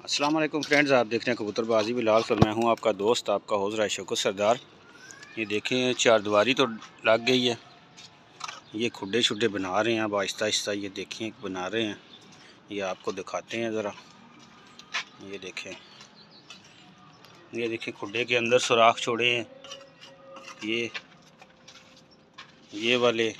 अस्सलाम वालेकुम फ्रेंड्स, आप देख रहे हैं कबूतरबाजी बिलाल और मैं हूं आपका दोस्त आपका हौज़ शौकत सरदार। ये देखें चारदीवारी तो लग गई है। ये खुड्डे शुड्डे बना रहे हैं अब आहिस्ता आहिस्ता। ये देखें बना रहे हैं, ये आपको दिखाते हैं ज़रा। ये देखें खुड्डे के अंदर सुराख छोड़े हैं। ये वाले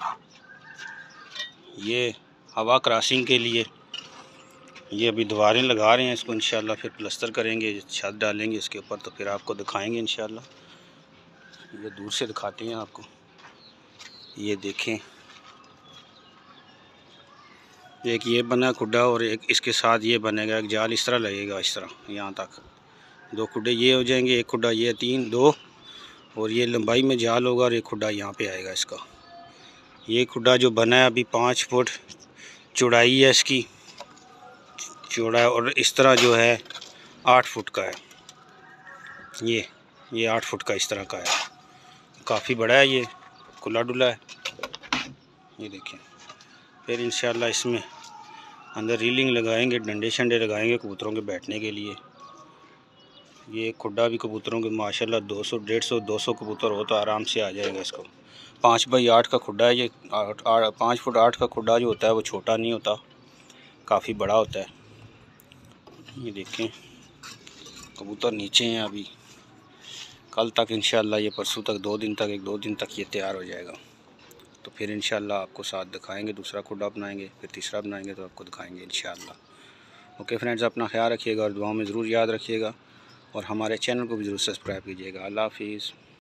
ये हवा क्रॉसिंग के लिए। ये अभी दीवारें लगा रहे हैं इसको, इंशाल्लाह फिर प्लस्तर करेंगे, छत डालेंगे इसके ऊपर, तो फिर आपको दिखाएंगे इंशाल्लाह। ये दूर से दिखाते हैं आपको। ये देखें एक ये बना खुड्डा और एक इसके साथ ये बनेगा, एक जाल इस तरह लगेगा, इस तरह यहाँ तक दो खुड्डे ये हो जाएंगे, एक खुड्डा ये, तीन दो, और ये लंबाई में जाल होगा और एक खुड्डा यहाँ पे आएगा इसका। ये खुड्डा जो बना है अभी 5 फुट चौड़ाई है इसकी, चौड़ा, और इस तरह जो है 8 फुट का है। ये 8 फुट का इस तरह का है, काफ़ी बड़ा है, ये खुला डुला है। ये देखें फिर इंशाल्लाह इसमें अंदर रीलिंग लगाएंगे, डंडे शंडे लगाएंगे कबूतरों के बैठने के लिए। ये खुड्डा भी कबूतरों के माशाल्लाह 200 150 200 कबूतर हो तो आराम से आ जाएगा इसको। 5 बाई 8 का खुड्डा है ये। 5 फुट 8 का खुड्डा जो होता है वो छोटा नहीं होता, काफ़ी बड़ा होता है। ये देखें कबूतर नीचे हैं अभी, कल तक इंशाल्लाह, ये परसों तक 2 दिन तक, 1-2 दिन तक ये तैयार हो जाएगा। तो फिर इंशाल्लाह आपको साथ दिखाएंगे, दूसरा खुड्डा बनाएंगे, फिर तीसरा बनाएंगे तो आपको दिखाएंगे इंशाल्लाह। ओके फ्रेंड्स, अपना ख्याल रखिएगा और दुआओं में ज़रूर याद रखिएगा, और हमारे चैनल को भी ज़रूर सब्सक्राइब कीजिएगा। अल्लाह हाफिज़।